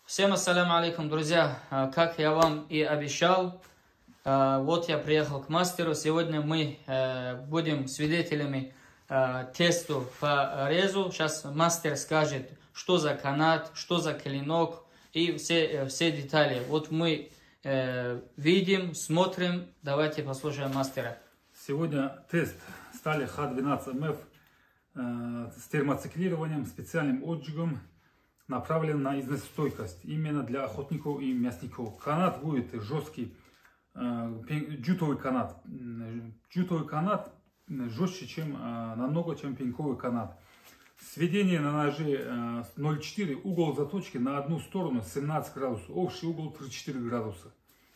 Всем ассаляму алейкум, друзья. Как я вам и обещал, вот я приехал к мастеру. Сегодня мы будем свидетелями тесту по резу. Сейчас мастер скажет, что за канат, что за клинок и все детали. Вот мы видим, смотрим. Давайте послушаем мастера. Сегодня тест стали Х12МФ с термоциклированием, специальным отжигом, направлен на износостойкость именно для охотников и мясников. Канат будет жесткий, джутовый канат. Джутовый канат жестче, намного, чем пеньковый канат. Сведение на ноже 0,4, угол заточки на одну сторону 17 градусов, общий угол 34 градуса.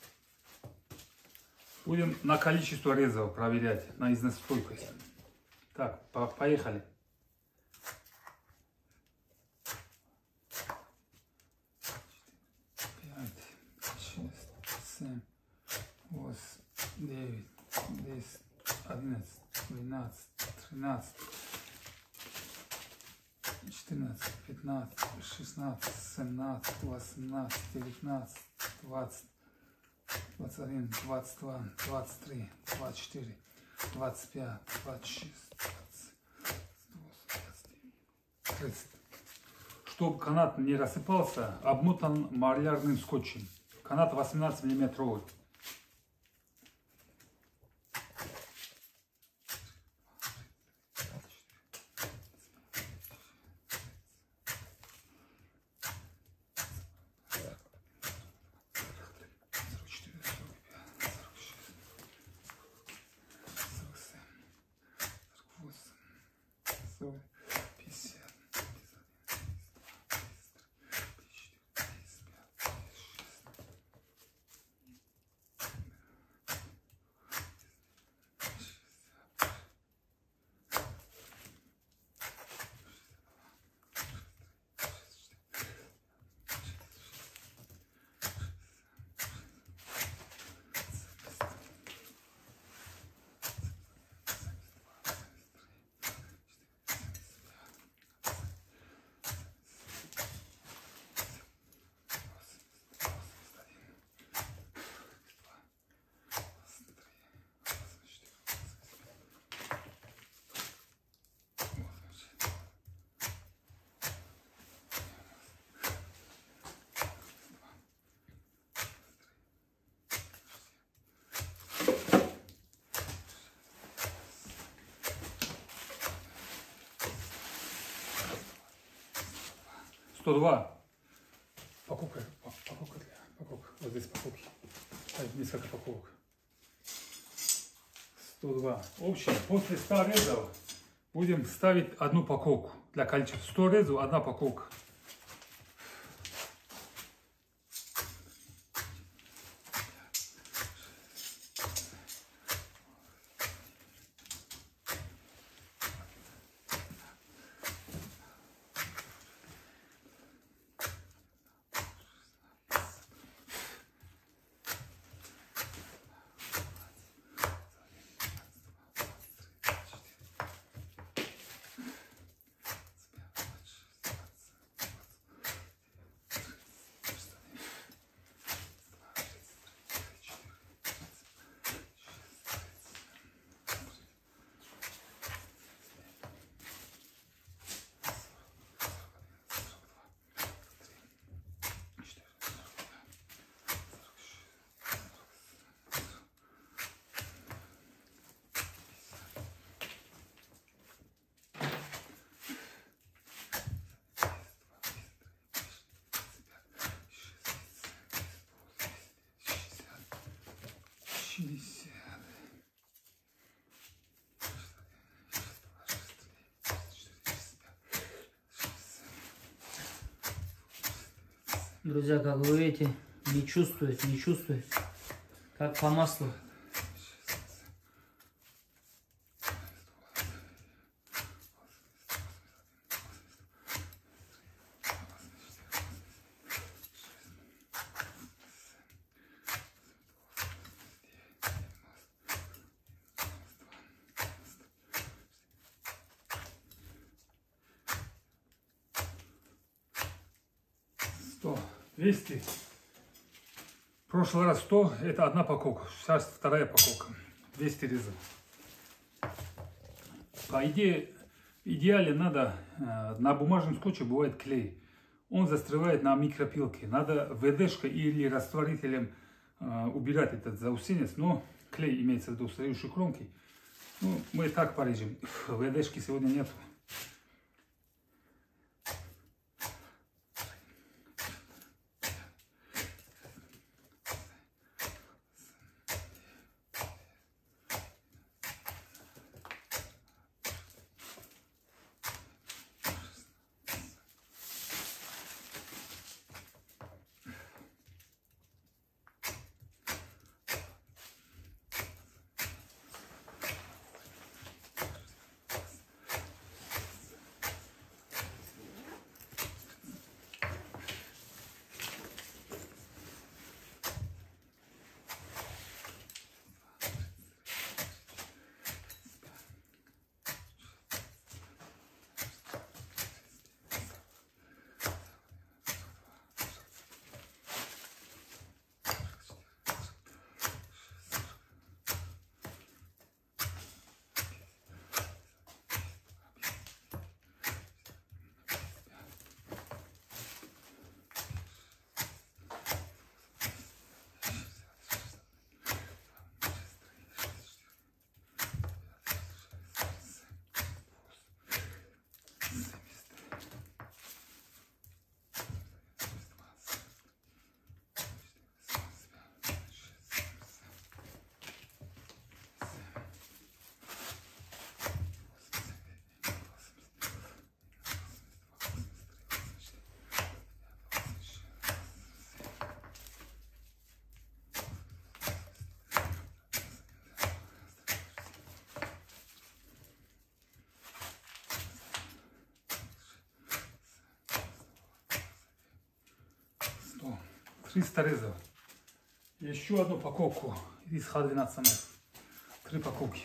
Будем на количество резов проверять, на износостойкость. Так, поехали. Семь, 8, 9, 10, 11, 12, 13, 14, 15, 16, 17, 18, 19, 20, 21, 22, 23, 24, 25, 26, 28, 29, 30. Чтобы канат не рассыпался, обмотан малярным скотчем. Канат 18 миллиметровый. Покупка. Вот здесь покупки. Несколько покупок. 102. Общем, после 100 резов будем ставить одну паковку. Для количества 100 резов одна паковка. Друзья, как вы видите, не чувствует, как по маслу. 200. В прошлый раз 100, это одна упаковка. Сейчас вторая упаковка. 200 резов. По идее, в идеале надо, на бумажном скотче бывает клей. Он застревает на микропилке. Надо ВДшкой или растворителем убирать этот заусенец. Но клей имеется в виду стоящей кромки. Ну, мы так порежем. ВДшки сегодня нету. О, 300 резов. Еще одну упаковку из Х12МФ. 3 упаковки.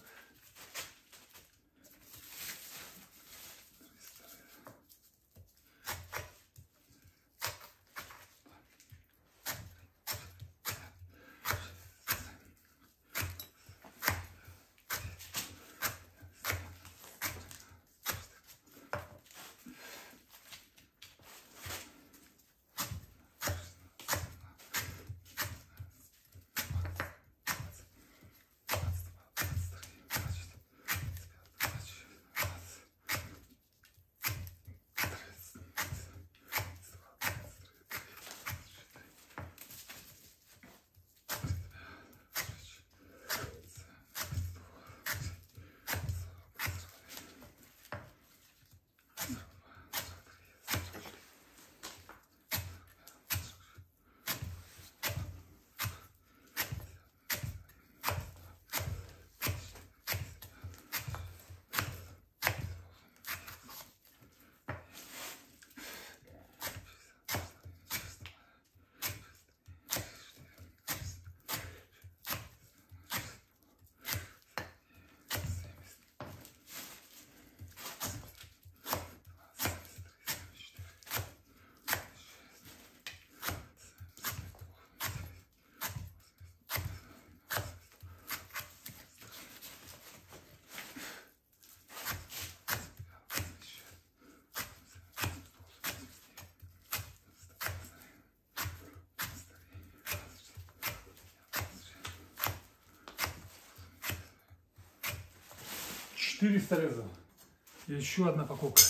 Четыреста резов. И еще одна упаковка.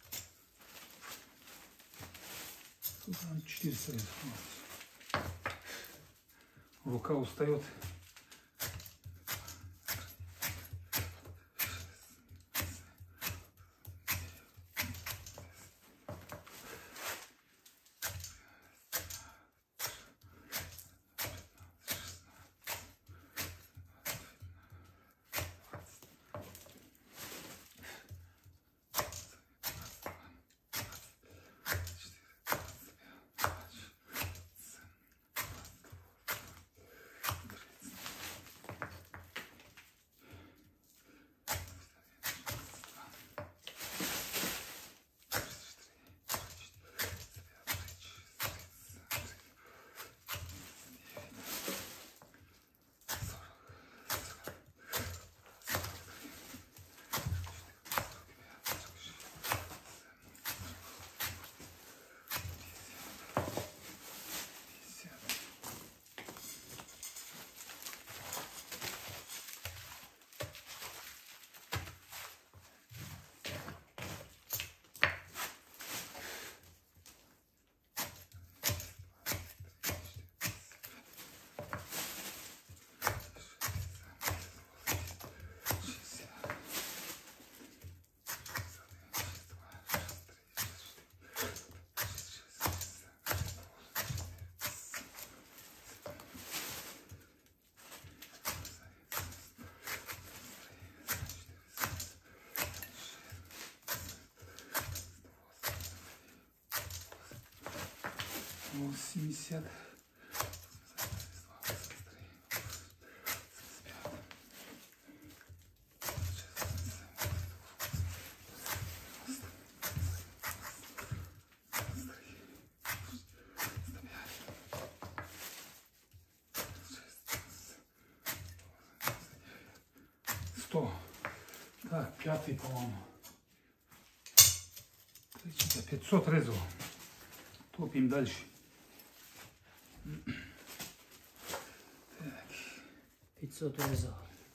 400 резов. Рука устает. 80. Так, пятый, по-моему. 500 резал. Топим дальше. Так. 500 резал.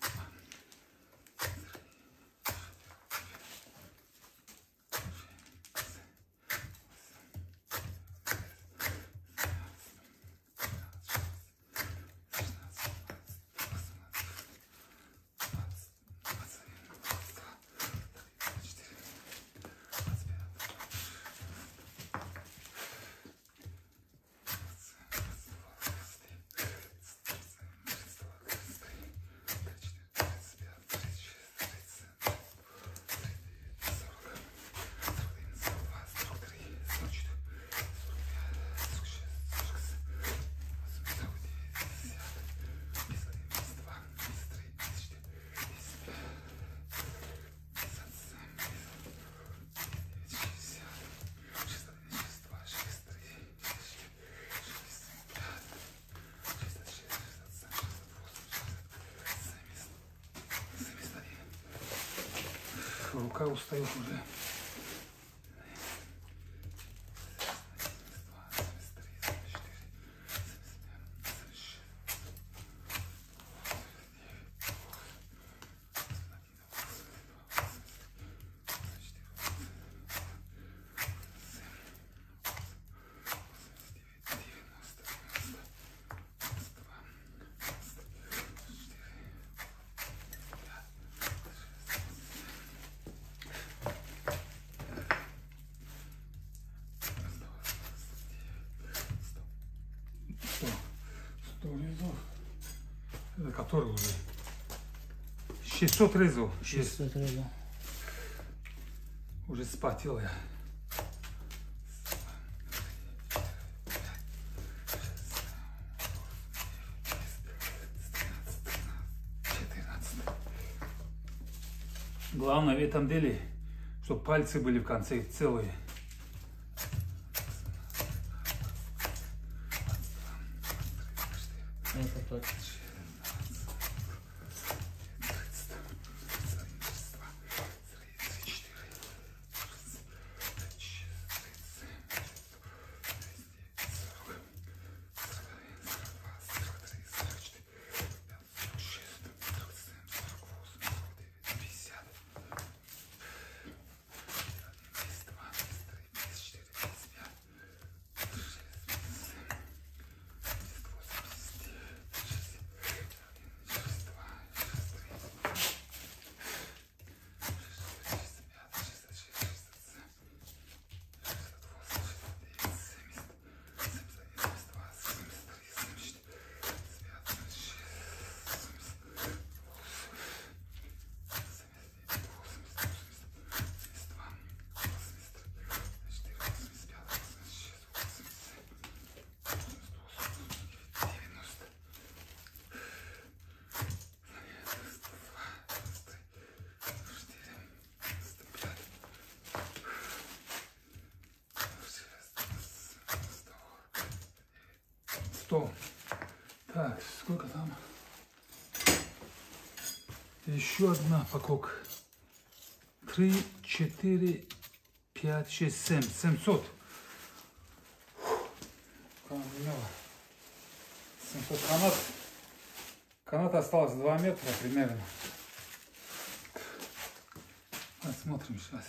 Рука устает уже. Это который уже? 600 резов. 600 резал. Уже спотел я. Главное в этом деле, чтобы пальцы были в конце целые. Это точно. Так, сколько там? Еще одна покок. 3, 4, 5, 6, 7. 700. 700 канат. Канат осталось 2 метра примерно. Посмотрим сейчас.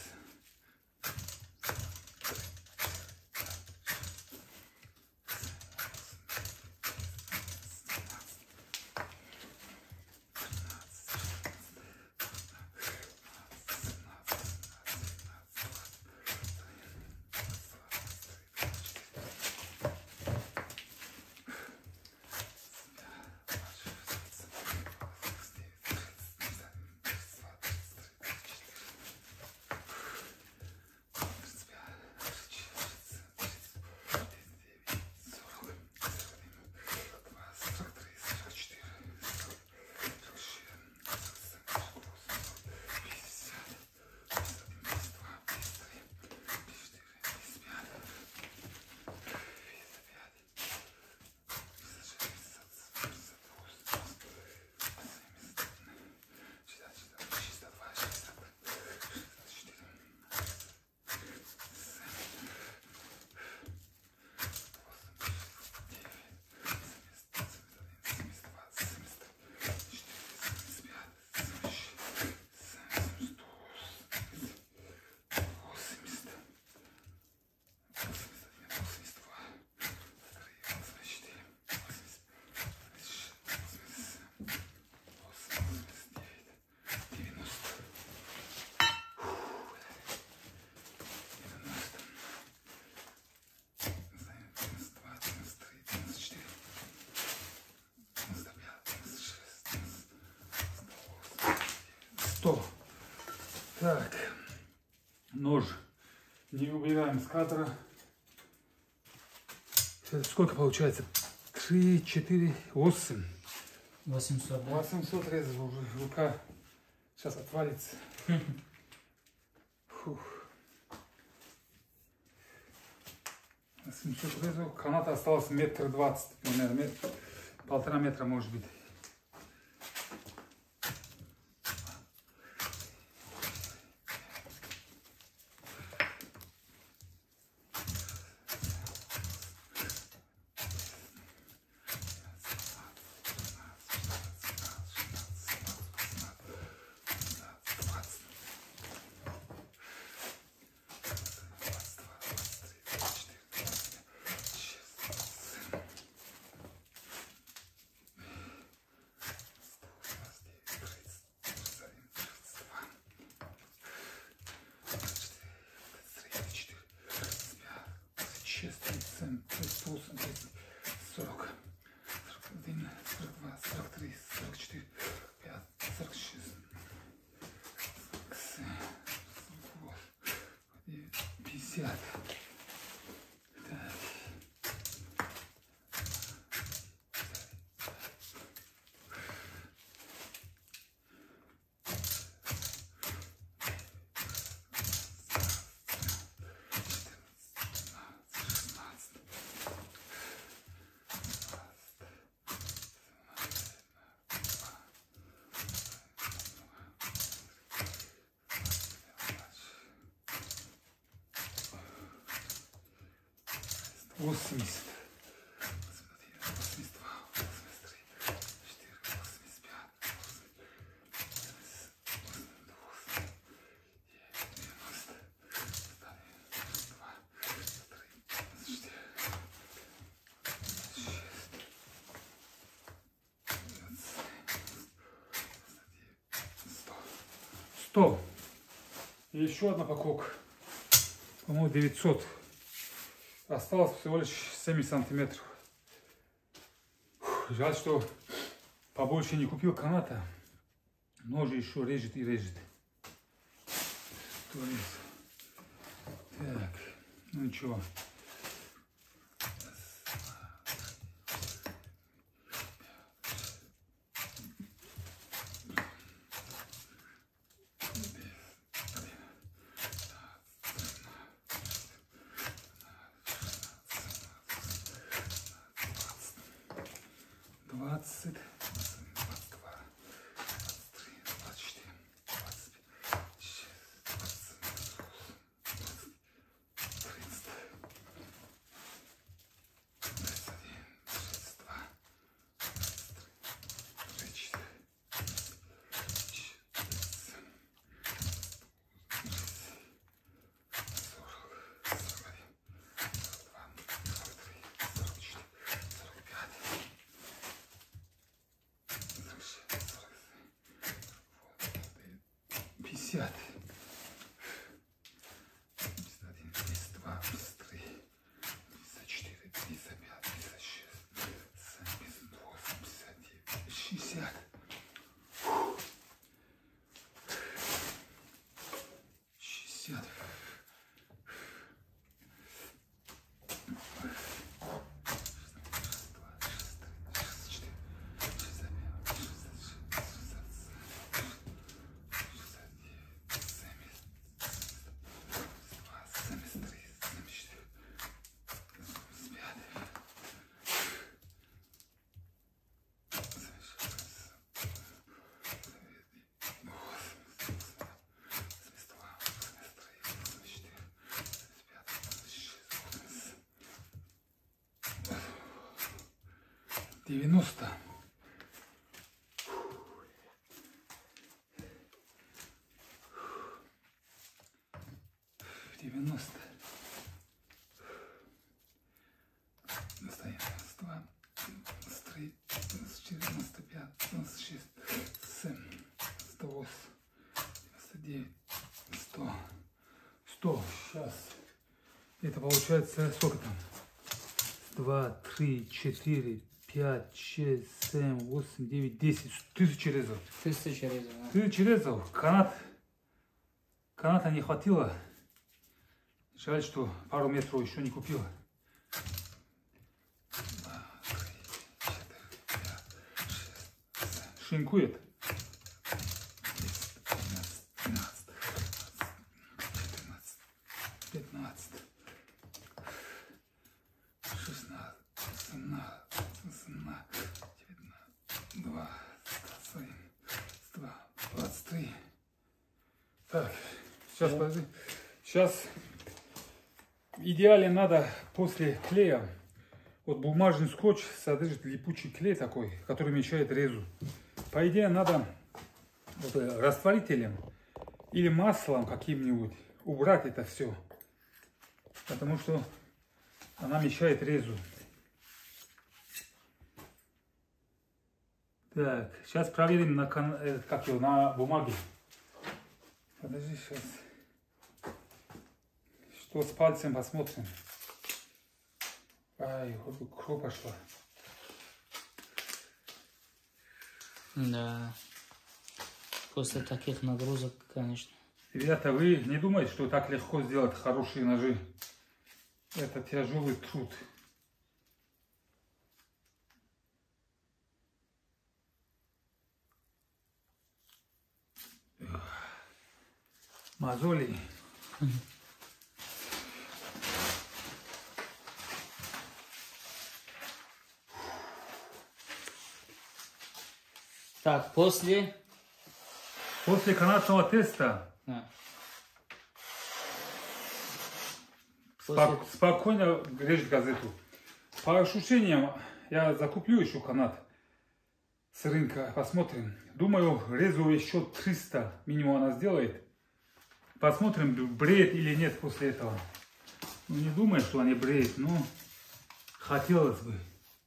Так, нож не убираем с кадра. Сколько получается? 3, 4, 8. 800, да? 800 резов уже. Рука сейчас отвалится. Фух. 800 резов. Каната осталось 1,20 м, примерно. 1,5 метра может быть. Восемьдесят. 82, 83, 84, 85, 100. И еще одна покупка. По-моему, 900. Осталось всего лишь 70 сантиметров. Жаль, что побольше не купил каната. Нож еще режет и режет. Так, ну ничего. Девяносто. 90. Достаем. 102, 93, 94, 95, 96, 97, 108, 99, 100. 100. Сейчас. Это получается сколько там? 2, 3, 4, 5, 6, 7, 8, 9, 10. 1000 резов. 1000 резов. Да. 1000 резов. Канат Каната не хватило. Жаль, что пару метров еще не купил. Шинкует. 13, 14, 15, 16, 17, 18, 19, 20, 23. Так, сейчас, подожди. Сейчас в идеале надо после клея, вот бумажный скотч содержит липучий клей такой, который мешает резу. По идее надо вот растворителем или маслом каким-нибудь убрать это все, потому что она мешает резу. Так, сейчас проверим на бумаге. Подожди, сейчас. Что с пальцем, посмотрим. Ай, вот кровь пошла. Да. После таких нагрузок, конечно. Ребята, вы не думаете, что так легко сделать хорошие ножи? Это тяжелый труд. Мозоли. Так, после канатного теста спокойно режь газету. По ощущениям, я закуплю еще канат с рынка, посмотрим. Думаю, резу еще 300 минимум она сделает. Посмотрим, бреет или нет после этого. Ну, не думаю, что они бреют, но хотелось бы.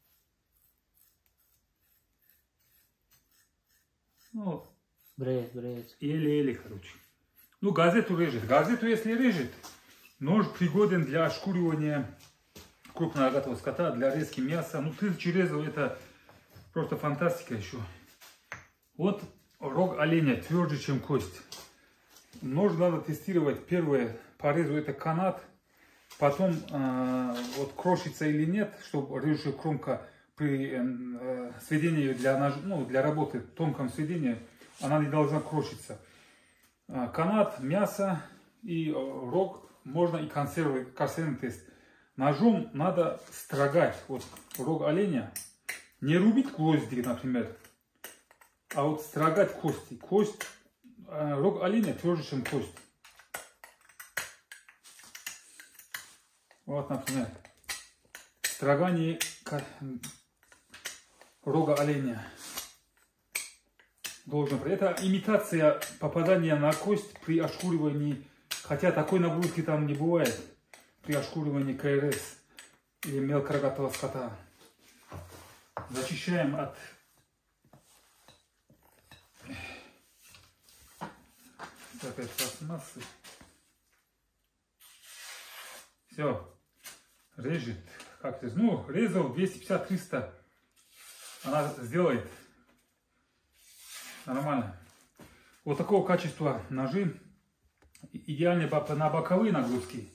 Ну, бреет. еле-еле, короче. Ну, газету режет. Газету, если режет, нож пригоден для ошкуривания крупнорогатого скота, для резки мяса. Ну, 1000 резов это просто фантастика еще. Вот рог оленя тверже, чем кость. Нож надо тестировать. Первое, по резу это канат. Потом, вот крошится или нет, чтобы режущая кромка при сведении для работы, тонком сведении, она не должна крошиться. Канат, мясо и рог можно и консервный тест. Ножом надо строгать. Вот рог оленя. Не рубить гвозди, например, а вот строгать кости. Рог оленя тверже, чем кость. Вот, например, строгание рога оленя должен. Это имитация попадания на кость при ошкуривании, хотя такой нагрузки там не бывает при ошкуривании КРС или мелкорогатого скота. Зачищаем от опять пластмассы. Все, режет. Как то ну, резал 250-300. Она сделает нормально. Вот такого качества ножи идеальны на боковые нагрузки.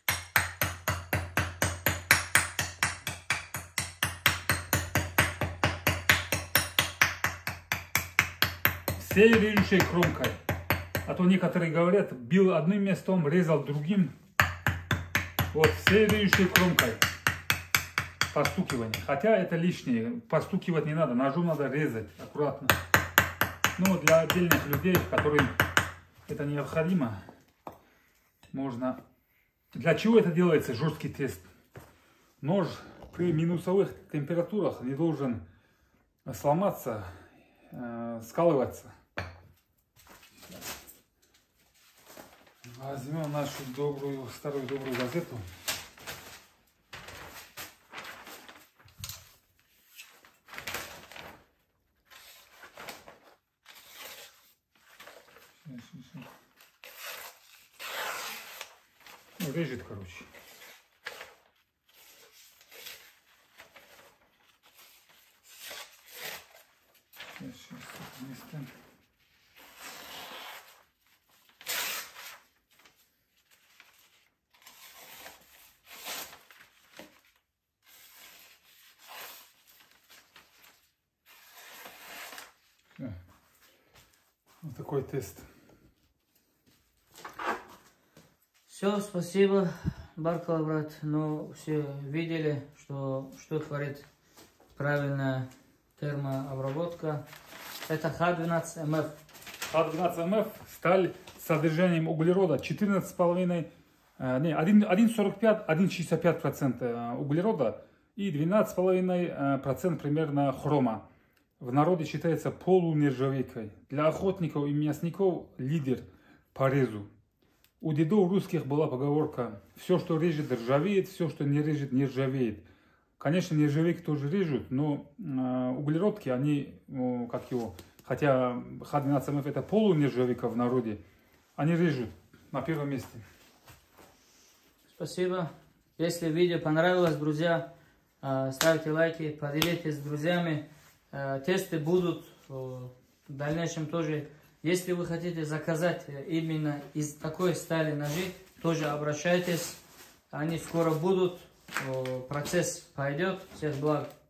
Всей режущей кромкой. А то некоторые говорят, бил одним местом, резал другим. Вот всей режущей кромкой. Постукивание. Хотя это лишнее. Постукивать не надо. Ножом надо резать аккуратно. Ну, для отдельных людей, которым это необходимо, можно. Для чего это делается? Жесткий тест. Нож при минусовых температурах не должен сломаться, скалываться. Возьмем нашу старую добрую газету. Ну, режет, короче. Сейчас место. Вот такой тест. Все, спасибо, Баркала, брат. Ну, все видели, что творит правильная термообработка. Это Х12МФ. Х12МФ сталь с содержанием углерода 14,5, 1,45, 1,65% углерода и 12,5% примерно хрома. В народе считается полунержавейкой. Для охотников и мясников лидер по резу. У дедов русских была поговорка: все, что режет, ржавеет, все, что не режет, не ржавеет. Конечно, нержавейки тоже режут, но углеродки, они, хотя Х12МФ это полунержавейка в народе, они режут на первом месте. Спасибо. Если видео понравилось, друзья, ставьте лайки, поделитесь с друзьями. Тесты будут в дальнейшем тоже. Если вы хотите заказать именно из такой стали ножи, тоже обращайтесь. Они скоро будут. Процесс пойдет. Всех благ.